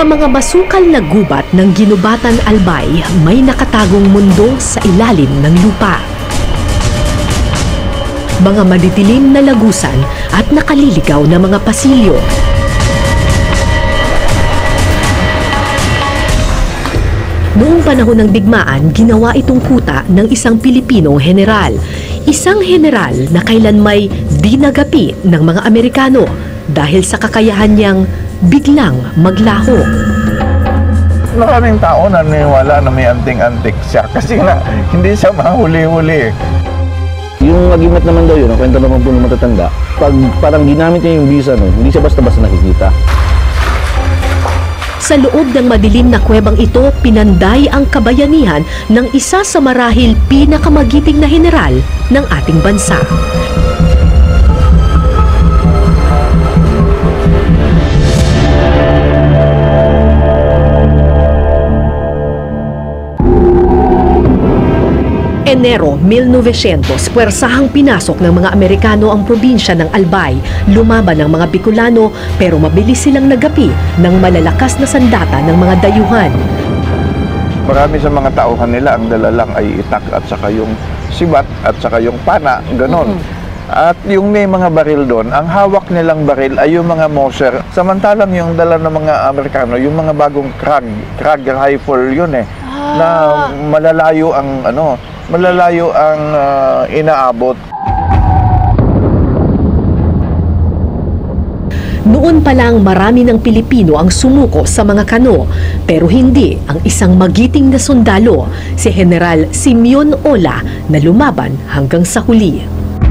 mga masukal na gubat ng ginubatan Albay, may nakatagong mundo sa ilalim ng lupa. Mga madidilim na lagusan at nakaliligaw na mga pasilyo. Noong panahon ng digmaan, ginawa itong kuta ng isang Pilipinong general. Isang general na kailanmay di nagapi ng mga Amerikano dahil sa kakayahan niyang biglang maglaho. Maraming tao naniniwala na may anting-antik siya kasi nga hindi siya mahuli-huli. Yung agimat naman daw yun, ang kwento naman po ng matatanda, pag parang ginamit niya yung visa, no, hindi siya basta-basta nakikita. Sa loob ng madilim na kuwebang ito, pinanday ang kabayanihan ng isa sa marahil pinakamagiting na general ng ating bansa. Enero 1900, puwersahang pinasok ng mga Amerikano ang probinsya ng Albay. Lumaban ang mga Bicolano pero mabilis silang nagapi ng malalakas na sandata ng mga dayuhan. Marami sa mga tauhan nila, ang dala lang ay itak at saka yung sibat at saka yung pana, ganon. At yung may mga baril doon, ang hawak nilang baril ay yung mga Moser. Samantalang yung dala ng mga Amerikano, yung mga bagong Krag rifle yun na malalayo ang inaabot. Noon pa lang marami ng Pilipino ang sumuko sa mga kano, pero hindi ang isang magiting na sundalo, si General Simeon Ola, na lumaban hanggang sa huli.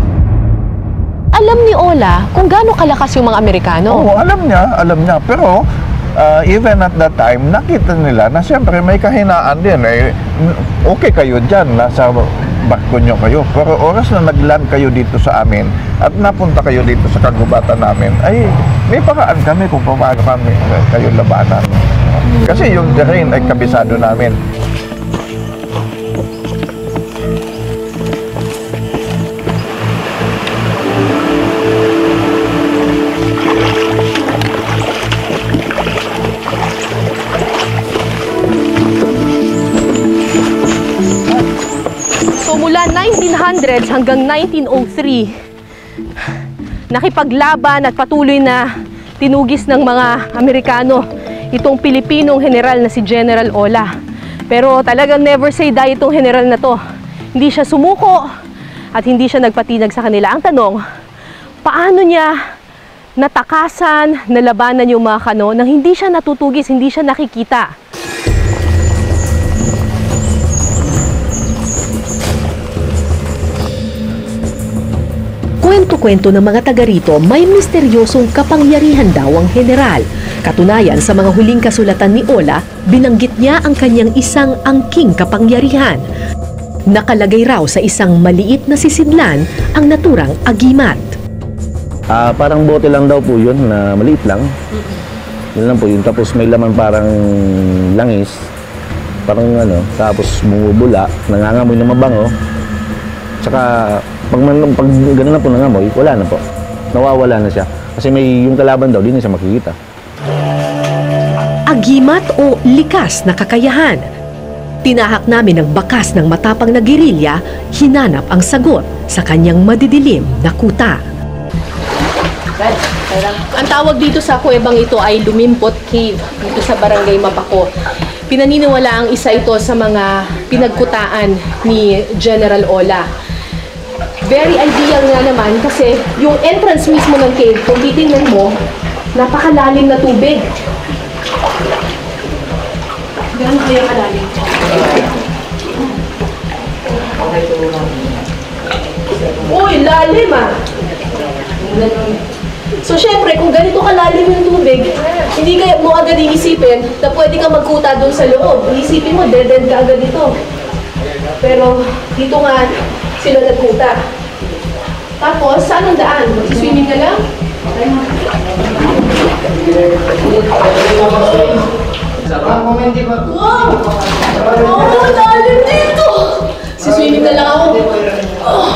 Alam ni Ola kung gaano kalakas yung mga Amerikano? Oo, alam niya. Pero even at that time, nakita nila na siyempre may kahinaan din. Okay kayo dyan, nasa barko nyo kayo. Pero oras na nag-land kayo dito sa amin at napunta kayo dito sa kagubatan namin, ay may paraan kami kung paano kami kayo labanan. Kasi yung terrain ay kabisado namin. Mula 1900s hanggang 1903, nakipaglaban at patuloy na tinugis ng mga Amerikano itong Pilipinong general na si General Ola. Pero talagang never say die itong general na to. Hindi siya sumuko at hindi siya nagpatinag sa kanila. Ang tanong, paano niya natakasan, nalabanan yung mga kano nang hindi siya natutugis, hindi siya nakikita? Kwento-kwento ng mga taga rito, may misteryosong kapangyarihan daw ang general. Katunayan, sa mga huling kasulatan ni Ola, binanggit niya ang kanyang isang angking kapangyarihan. Nakalagay raw sa isang maliit na sisidlan ang naturang agimat. Parang bote lang daw po yun, na maliit lang. Yun lang po yun. Tapos may laman parang langis. Parang tapos bumubula, nangangamoy na mabango. Tsaka pag gano'n na po nangamoy, wala na po. Nawawala na siya. Kasi may yung kalaban daw, di na siya makikita. Agimat o likas na kakayahan. Tinahak namin ang bakas ng matapang na gerilya, hinanap ang sagot sa kanyang madidilim na kuta. Ang tawag dito sa kuwebang ito ay Lumimpot Cave, dito sa Barangay Mapaco. Pinaniniwala ang isa ito sa mga pinagkutaan ni General Ola. Very ideal nga naman kasi yung entrance mismo ng cave, kung titingnan mo, napakalalim na tubig. Gano'n kaya kalalim? Uy, lalim ah! So syempre, kung ganito kalalim yung tubig, hindi kaya mo agad iisipin na pwede kang magkuta doon sa loob. Iisipin mo, dead-end ka agad dito. Pero dito nga, sila nagkuta. Tapos, saan ang daan? Mag-swimming ka lang? Wow! Oh, lalim dito! Siswimming na lang ako. Oh.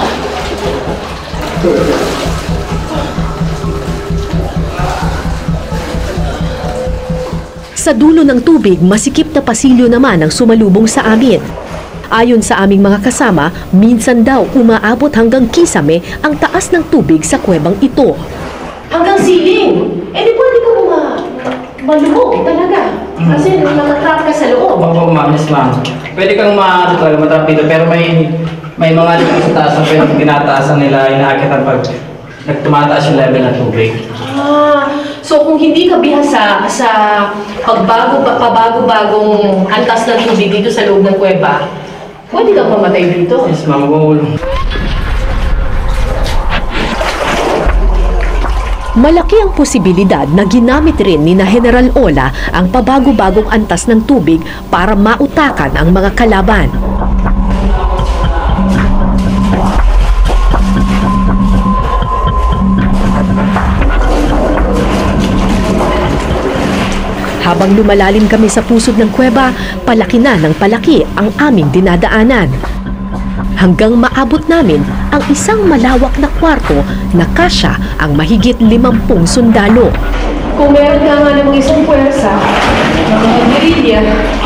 Sa dulo ng tubig, masikip na pasilyo naman ang sumalubong sa amin. Ayon sa aming mga kasama, minsan daw umaabot hanggang kisame ang taas ng tubig sa kuwebang ito. Hanggang ceiling! Eh di pwede ka malubog talaga. Kasi nakatrap ka sa loob. Opo, ma'am. Yes, ma'am. Pwede kang matrap dito, pero may mga dito sa taas na pwede tinataasan nila, inaakitan pag tumataas yung level ng tubig. So kung hindi ka bihasa sa pabago-bagong antas ng tubig dito sa loob ng kuweba, pwede kang mamatay dito. Yes, ma'am. Magulong. Malaki ang posibilidad na ginamit rin ni na General Ola ang pabago-bagong antas ng tubig para mautakan ang mga kalaban. Habang lumalalim kami sa pusod ng kuweba, palaki na ng palaki ang aming dinadaanan. Hanggang maabot namin ang isang malawak na kwarto na kasya ang mahigit 50 sundalo. Kung meron ka nga namang isang puwersa, mga guerrilla,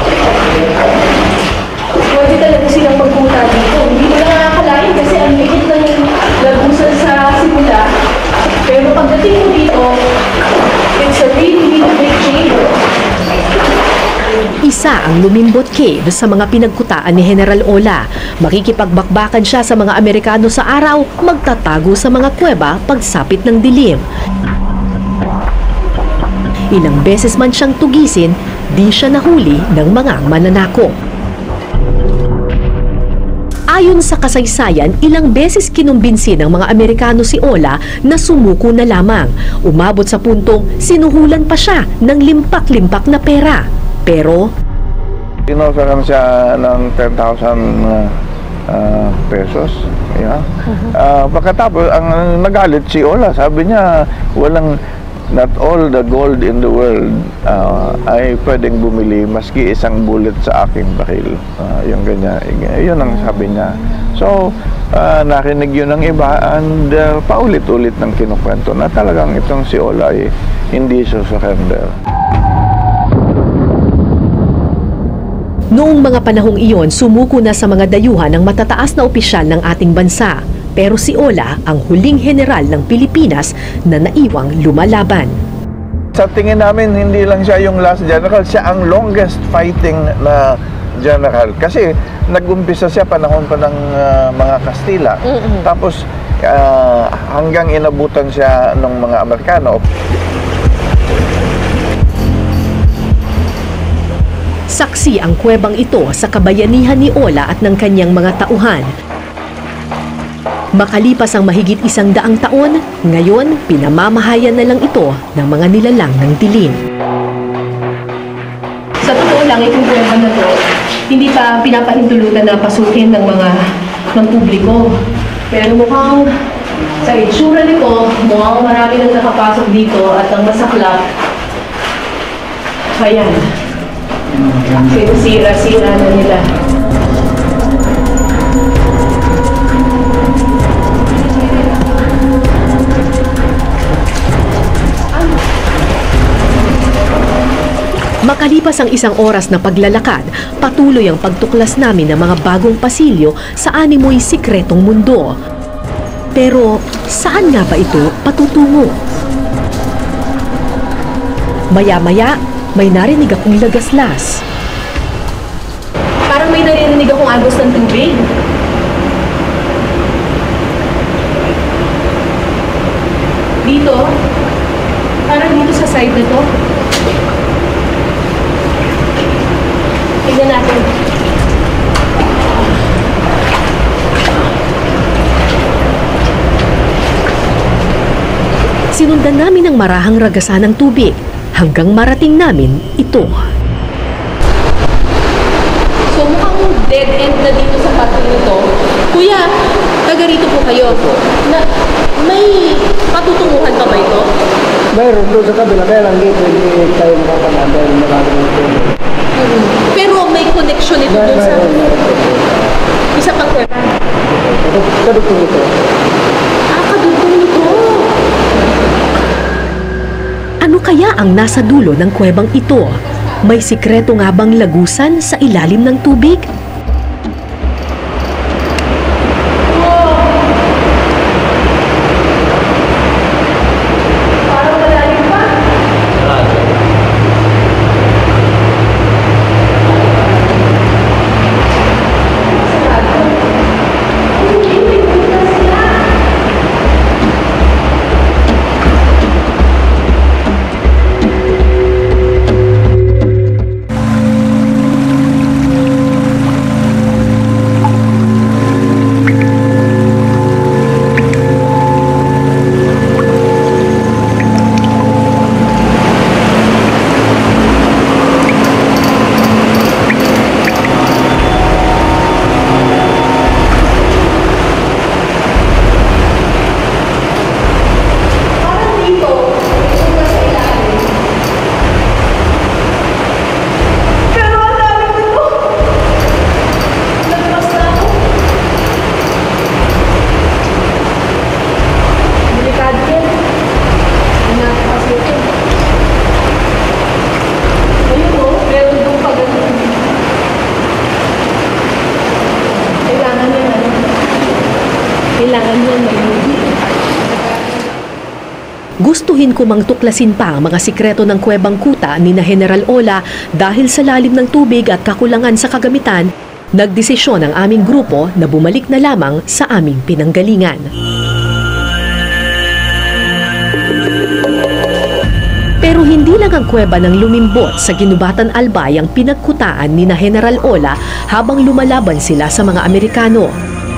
pwede talaga silang magpunta dito. Hindi ko lang nakakalain kasi ang liit ng lagusan sa simula. Pero pagdating mo dito, it's a really, really big change. Isa ang Lumimbot Cave sa mga pinagkutaan ni General Ola. Makikipagbakbakan siya sa mga Amerikano sa araw, magtatago sa mga kuweba pagsapit ng dilim. Ilang beses man siyang tugisin, di siya nahuli ng mga mananakop. Ayon sa kasaysayan, ilang beses kinumbinsi ng mga Amerikano si Ola na sumuko na lamang. Umabot sa puntong sinuhulan pa siya ng limpak-limpak na pera. Pero Inoferan siya ng 10,000 pesos. Yeah. Pagkatapos, ang nagalit si Ola, sabi niya, not all the gold in the world ay pwedeng bumili maski isang bullet sa aking baril. Yung ganyan. Yun ang sabi niya. So, narinig yun ng iba and paulit-ulit ng kinukwento na talagang itong si Ola ay hindi susurrender. noong mga panahong iyon, sumuko na sa mga dayuhan ng matataas na opisyal ng ating bansa. Pero si Ola ang huling general ng Pilipinas na naiwang lumalaban. Sa tingin namin, hindi lang siya yung last general, siya ang longest fighting na general. Kasi nag-umpisa siya panahon pa ng mga Kastila. Tapos hanggang inabutan siya ng mga Amerikano. Saksi ang kuwebang ito sa kabayanihan ni Ola at ng kanyang mga tauhan. Makalipas ang mahigit 100 taon, ngayon pinamamahayan na lang ito ng mga nilalang ng dilim. Sa totoo lang, itong kuweba na to, hindi pa pinapahintulutan na pasukin ng publiko. Pero mukhang sa itsura nito, mukhang marami nang nakapasok dito at ang masaklap, ayan, sinisira-sira na nila. Makalipas ang 1 oras na paglalakad, patuloy ang pagtuklas namin ng mga bagong pasilyo sa animoy sikretong mundo. Pero saan nga ba ito patutungo? Maya-maya, may narinig akong lagaslas. Parang may naririnig akong agos ng tubig. Dito, parang dito sa side na to. Tignan natin. Sinundan namin ang marahang ragasan ng tubig hanggang marating namin ito. So mukhang dead end na dito sa patong nito. Kuya, taga rito po kayo. May patutunguhan pa ba ito? Mayroon doon sa kabila, kaya lang dito hindi tayo makapanaan dahil maraming ito. Pero may connection ito dun sa isa pang kuweba. Kadugtong ito. Kadugtong nito. Ano kaya ang nasa dulo ng kuwebang ito? May sikreto nga bang lagusan sa ilalim ng tubig? Gustuhin ko mang tuklasin pa ang mga sikreto ng Kuwebang Kuta ni na General Ola dahil sa lalim ng tubig at kakulangan sa kagamitan, nagdesisyon ang aming grupo na bumalik na lamang sa aming pinanggalingan. Pero hindi lang ang kuweba ng lumimbot sa Ginubatan Albay ang pinagkutaan ni na General Ola habang lumalaban sila sa mga Amerikano.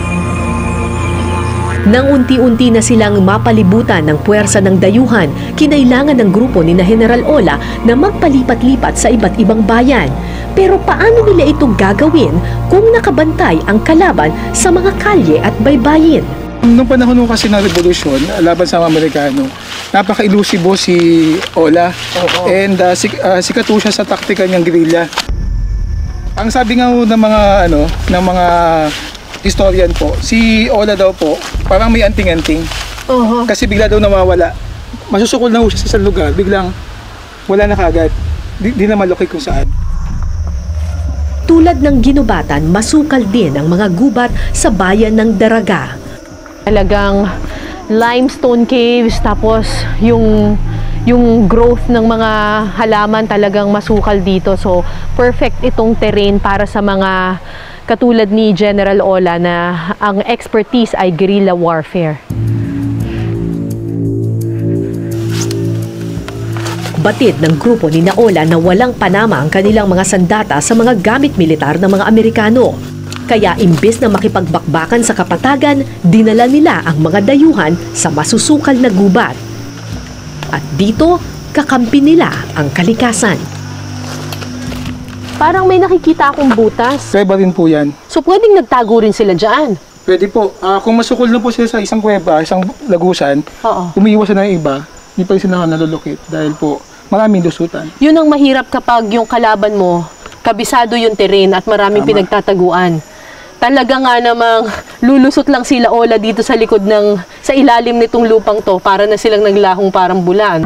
Nang unti-unti na silang mapalibutan ng puwersa ng dayuhan, kinailangan ng grupo ni na General Ola na magpalipat-lipat sa iba't ibang bayan. Pero paano nila ito gagawin kung nakabantay ang kalaban sa mga kalye at baybayin? Noong panahon kasi ng revolusyon, laban sa mga Amerikano, napaka-elusibo si Ola. And sikat po siya sa taktika niyang guerrilla. Ang sabi nga ng mga historian po, si Ola daw po, parang may anting-anting. Kasi bigla daw nawawala. Masusukol na siya sa isang lugar, biglang wala na kagad. Di na malukay kung saan. Tulad ng Ginubatan, masukal din ang mga gubat sa bayan ng Daraga. Talagang limestone caves, tapos yung growth ng mga halaman talagang masukal dito. So, perfect itong terrain para sa mga katulad ni General Ola na ang expertise ay guerrilla warfare. Batid ng grupo ni Ola na walang panama ang kanilang mga sandata sa mga gamit militar ng mga Amerikano. Kaya imbes na makipagbakbakan sa kapatagan, dinala nila ang mga dayuhan sa masusukal na gubat. At dito, kakampi nila ang kalikasan. Parang may nakikita akong butas. Kuweba rin po yan. So pwedeng nagtago rin sila dyan? Pwede po. Kung masukol na po sila sa isang kuweba, isang lagusan, Oo. umiiwas na ng iba, hindi pa rin sila nalulukit dahil po maraming lusutan. Yun ang mahirap kapag yung kalaban mo, kabisado yung terrain at maraming pinagtataguan. Talaga nga namang lulusot lang sila Ola dito sa likod sa ilalim nitong lupang to para na silang naglahong parang bulan.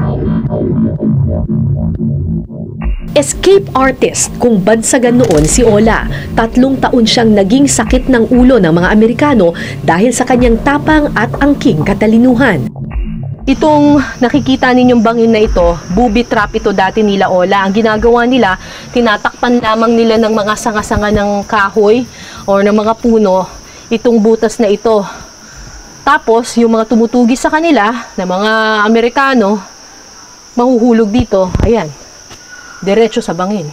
Escape artist kung bansagan noon si Ola. 3 taon siyang naging sakit ng ulo ng mga Amerikano dahil sa kanyang tapang at angking katalinuhan. Itong nakikita ninyong bangin na ito, booby trap ito dati nila Ola. Ang ginagawa nila, tinatakpan lamang nila ng mga sanga-sanga ng kahoy o ng mga puno itong butas na ito. Tapos, yung mga tumutugis sa kanila na mga Amerikano, mahuhulog dito, ayan, diretso sa bangin.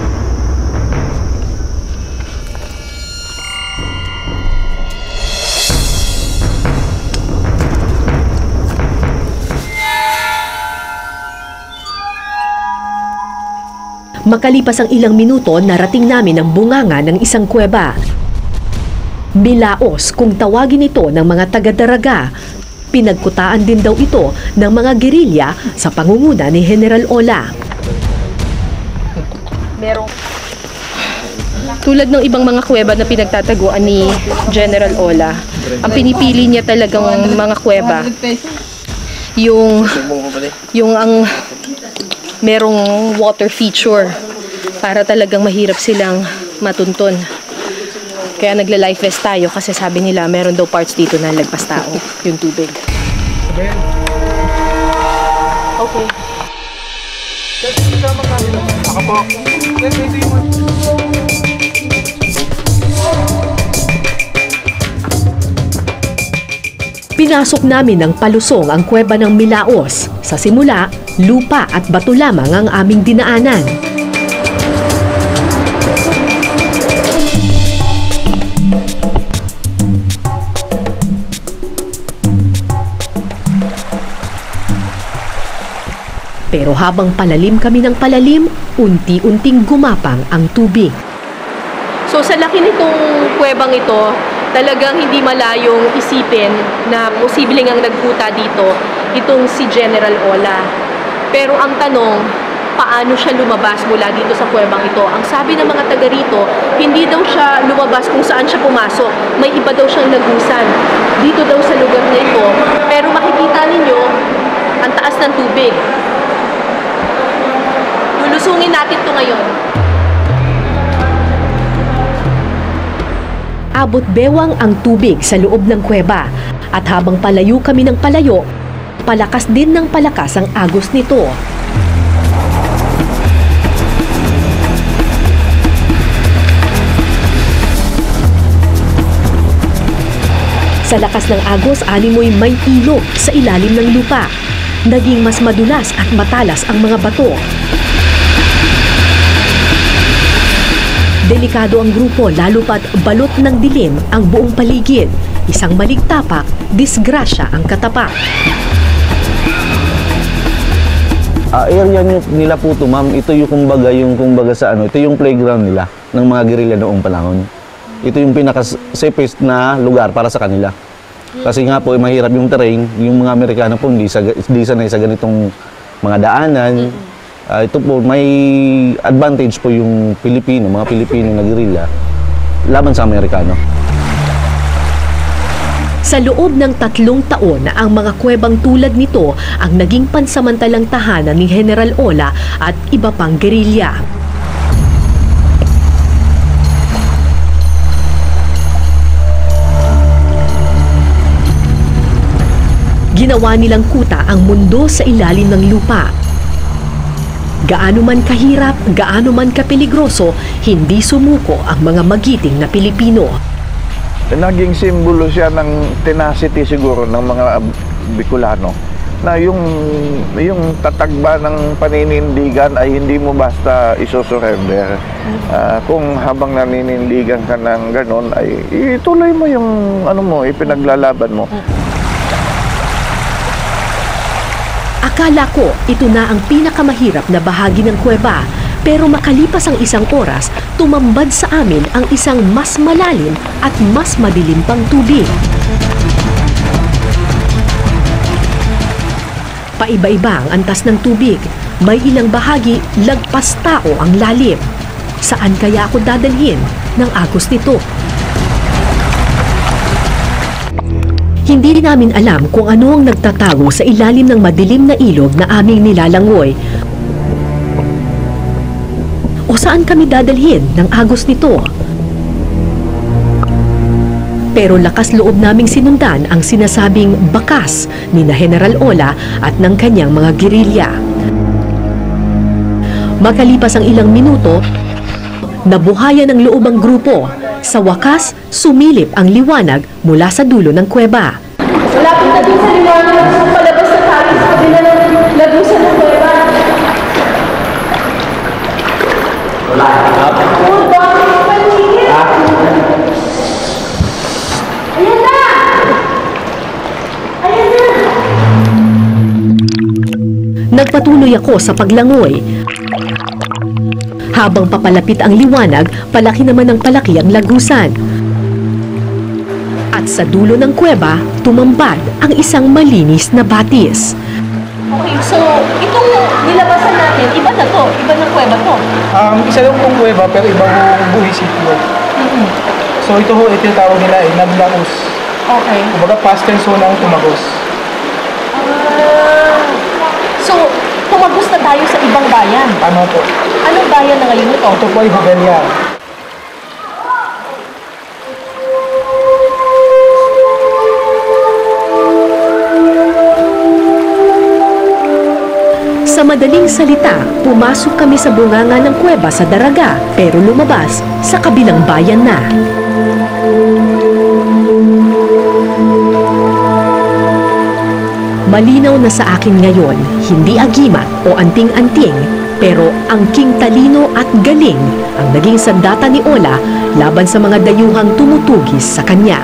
Makalipas ang ilang minuto, narating namin ang bunganga ng isang kuweba. Milaos kung tawagin ito ng mga taga-Daraga. Pinagkutaan din daw ito ng mga gerilya sa pangunguna ni General Ola. Tulad ng ibang mga kuweba na pinagtataguan ni General Ola, ang pinipili niya talagang mga kuweba, yung ang merong water feature. para talagang mahirap silang matuntun. Kaya nagla-life vest tayo kasi sabi nila meron daw parts dito na lagpas tao yung tubig. Okay. Ako po. Pinasok namin ng palusong ang kuweba ng Milaos. Sa simula, lupa at bato lamang ang aming dinaanan. Pero habang palalim kami ng palalim, unti-unting gumapang ang tubig. So sa laki nitong kuwebang ito, talagang hindi malayong isipin na posibleng ang nagkuta dito itong si General Ola. Pero ang tanong, paano siya lumabas mula dito sa kuwebang ito? Ang sabi ng mga taga rito, hindi daw siya lumabas kung saan siya pumasok. May iba daw siyang lagusan dito daw sa lugar na ito. Pero makikita ninyo, ang taas ng tubig. Lulusungin natin ito ngayon. Abot bewang ang tubig sa loob ng kuweba at habang palayo kami ng palayo, palakas din ng palakas ang agos nito. Sa lakas ng agos, animoy may ilog sa ilalim ng lupa. Naging mas madulas at matalas ang mga bato. Delikado ang grupo lalo pat balot ng dilim ang buong paligid. Isang maling tapak, disgrasya ang katapat. Area nila po to, ma'am. Ito yung kumbaga sa ano, ito yung playground nila ng mga guerrilla noong panahon. Ito yung pinaka-safest na lugar para sa kanila. Kasi nga po, mahirap yung terrain. Yung mga Amerikano po, hindi sanay sa ganitong mga daanan. Ito po, may advantage po yung mga Pilipino na guerrilla laban sa Amerikano. Sa loob ng 3 taon na ang mga kuwebang tulad nito ang naging pansamantalang tahanan ni General Ola at iba pang guerrilla. Ginawa nilang kuta ang mundo sa ilalim ng lupa. Gaano man kahirap, gaano man kapeligroso, hindi sumuko ang mga magiting na Pilipino. Naging simbolo siya ng tenacity siguro ng mga Bicolano na yung tatagba ng paninindigan ay hindi mo basta isosurrender. Kung habang naninindigan ka ng ganon ay ituloy mo yung ipinaglalaban mo. Akala ko ito na ang pinakamahirap na bahagi ng kuweba, pero makalipas ang 1 oras, tumambad sa amin ang isang mas malalim at mas madilim pang tubig. Paiba-iba ang antas ng tubig. May ilang bahagi lagpas tao ang lalim. Saan kaya ako dadalhin ng agos nito? Hindi namin alam kung ano ang nagtatago sa ilalim ng madilim na ilog na aming nilalangoy o saan kami dadalhin ng agos nito. Pero lakas loob naming sinundan ang sinasabing bakas ni na General Ola at ng kanyang mga gerilya. Makalipas ang ilang minuto, nabuhayan ng loob ang grupo. Sa wakas, sumilip ang liwanag mula sa dulo ng kuweba. Malapit na din sa liwanag, gusto palabas na tayo sa kabila ng lagusan ng kuweba. Wala. Oh, bakit paligid? Ayan na! Ayan na! Nagpatuloy ako sa paglangoy. Habang papalapit ang liwanag, palaki naman ng palaki ang lagusan. At sa dulo ng kuweba, tumambad ang isang malinis na batis. Okay, so itong nilabasan natin, iba na to, iba na kuweba to. Isa lang pong kuweba pero ibang buhis ito. So ito yung tawag nila Naglaos. Okay. Kumbaga past tense ng tumagos. So, tumagos na tayo sa ibang bayan. Ano po? Anong bayan na ngayon ito? Ito po ay Hugalian. Sa madaling salita, pumasok kami sa bunganga ng kuweba sa Daraga, pero lumabas sa kabilang bayan na. Malinaw na sa akin ngayon, hindi agimat o anting-anting, pero angking talino at galing ang naging sandata ni Ola laban sa mga dayuhang tumutugis sa kanya.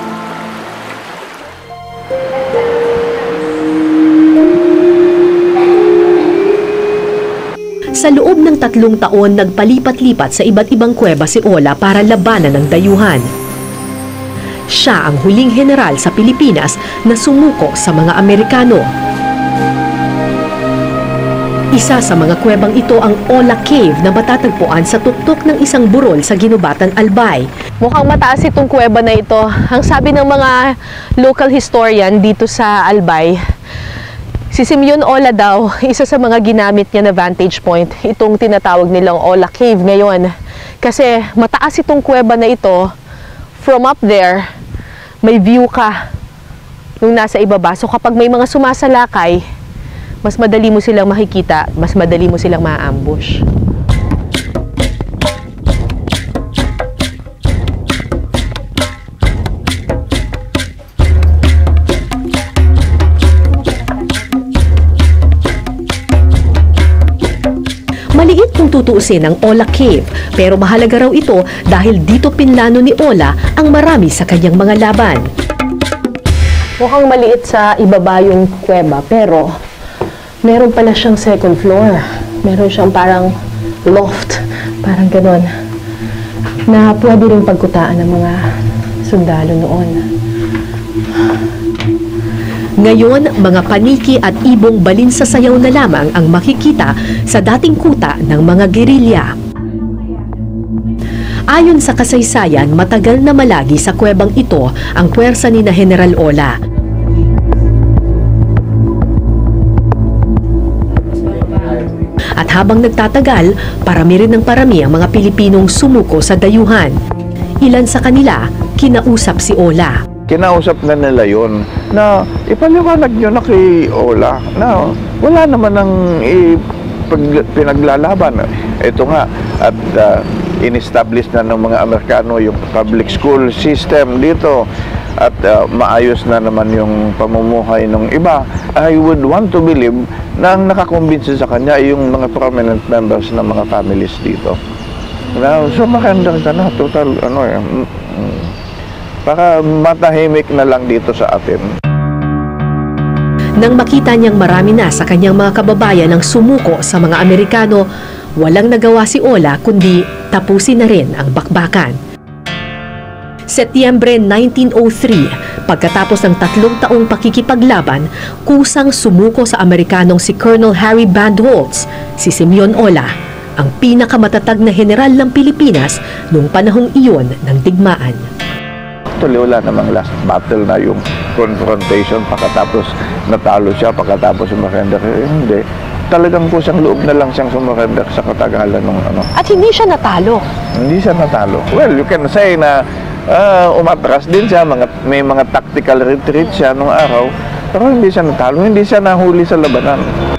Sa loob ng 3 taon, nagpalipat-lipat sa iba't ibang kuweba si Ola para labanan ng dayuhan. Siya ang huling general sa Pilipinas na sumuko sa mga Amerikano. Isa sa mga kuwebang ito ang Ola Cave na matatagpuan sa tuktok ng isang burol sa Ginubatan, Albay. Mukhang mataas itong kuweba na ito. Ang sabi ng mga local historian dito sa Albay, si Simeon Ola daw, isa sa mga ginamit niya na vantage point, itong tinatawag nilang Ola Cave ngayon. Kasi mataas itong kuweba na ito, from up there, may view ka nung nasa ibaba. So kapag may mga sumasalakay, mas madali mo silang makikita, mas madali mo silang ma-ambush. Maliit kung tutuusin ang Ola Cave, pero mahalaga raw ito dahil dito pinlano ni Ola ang marami sa kanyang mga laban. Mukhang maliit sa ibaba yung kuweba, pero meron pala siyang second floor. Meron siyang parang loft, parang ganon, na pwede rin pagkutaan ng mga sundalo noon. Ngayon, mga paniki at ibong balinsasayaw na lamang ang makikita sa dating kuta ng mga gerilya. Ayon sa kasaysayan, matagal na malagi sa kuwebang ito ang puwersa ni na General Ola. At habang nagtatagal, parami rin ng parami ang mga Pilipinong sumuko sa dayuhan. Ilan sa kanila, kinausap si Ola. Kinausap na nila yon na ipaliwanag nyo na kay Ola na wala naman ng pinaglalaban. Ito nga, at in-establish na ng mga Amerikano yung public school system dito at maayos na naman yung pamumuhay ng iba. I would want to believe na ang nakakumbinsi sa kanya ay yung mga prominent members ng mga families dito. Na sumakandang ka na, total, para matahimik na lang dito sa atin. Nang makita niyang marami na sa kanyang mga kababayan ang sumuko sa mga Amerikano, walang nagawa si Ola kundi tapusin na rin ang bakbakan. Setyembre 1903, pagkatapos ng 3 taong pakikipaglaban, kusang sumuko sa Amerikanong si Colonel Harry Bandholtz, si Simeon Ola, ang pinakamatatag na general ng Pilipinas noong panahong iyon ng digmaan. Actually, wala namang last battle na yung confrontation pagkatapos natalo siya, pagkatapos sumurrender. Hindi. Talagang kusang loob na lang siyang sumurrender sa katagalan ng ano. At hindi siya natalo. Hindi siya natalo. Well, you can say na umatras din siya, may mga tactical retreat siya nung araw, pero hindi siya natalo, hindi siya nahuli sa labanan.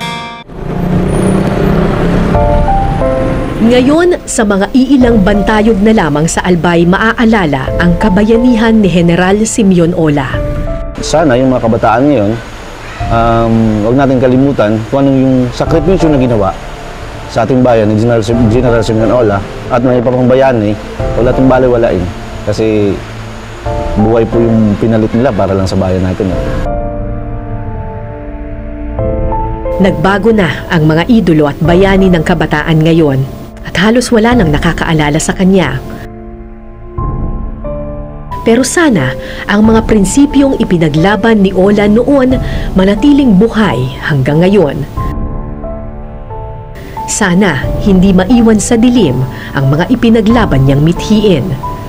Ngayon, sa mga iilang bantayog na lamang sa Albay, maaalala ang kabayanihan ni General Simeon Ola. Sana yung mga kabataan ngayon, huwag natin kalimutan kung anong yung sakripisyo na ginawa sa ating bayan ni General Simeon Ola at may papang bayani, wala itong baliwalain. Kasi buhay po yung pinalit nila para lang sa bayan natin. Nagbago na ang mga idolo at bayani ng kabataan ngayon at halos wala nang nakakaalala sa kanya. Pero sana ang mga prinsipyong ipinaglaban ni Ola noon manatiling buhay hanggang ngayon. Sana hindi maiwan sa dilim ang mga ipinaglaban niyang mithiin.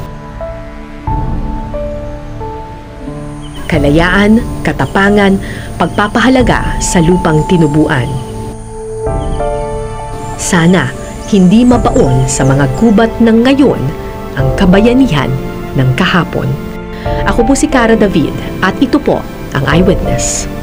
Kalayaan, katapangan, pagpapahalaga sa lupang tinubuan. Sana hindi mabaon sa mga gubat ng ngayon ang kabayanihan ng kahapon. Ako po si Cara David at ito po ang Eyewitness.